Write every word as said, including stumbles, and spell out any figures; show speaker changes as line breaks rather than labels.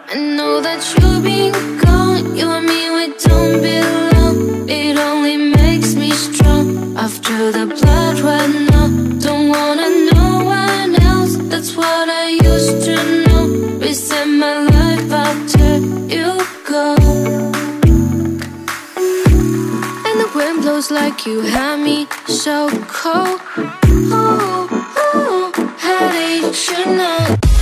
I know that you've been gone. You and me, we don't belong. It only makes me strong. After the blood ran out, don't wanna know one else. That's what I used to know. Reset my life after you go. And the wind blows like you had me so cold. Oh, oh, how did you know?